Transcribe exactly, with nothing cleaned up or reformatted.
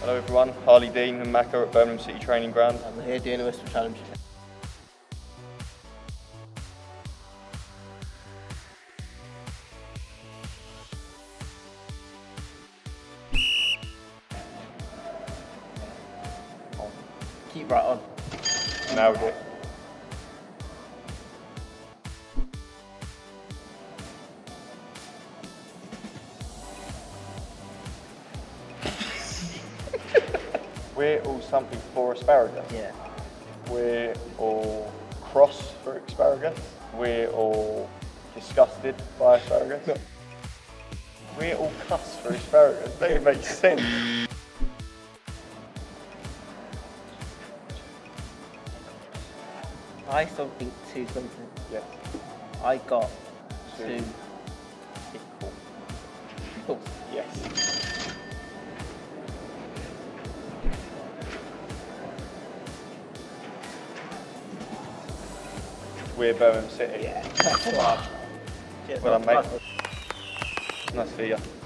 Hello everyone, Harlee Dean and Macca at Birmingham City Training Ground. I'm here doing a whistle challenge. Keep right on. Nailed it. We're all something for asparagus. Yeah. We're all cross for asparagus. We're all disgusted by asparagus. No. We're all cuss for asparagus. That even makes sense. I something to something. Yes. I got Two. to cool. Yes. We're Birmingham City. Yeah. Well done, mate. Nice to see you.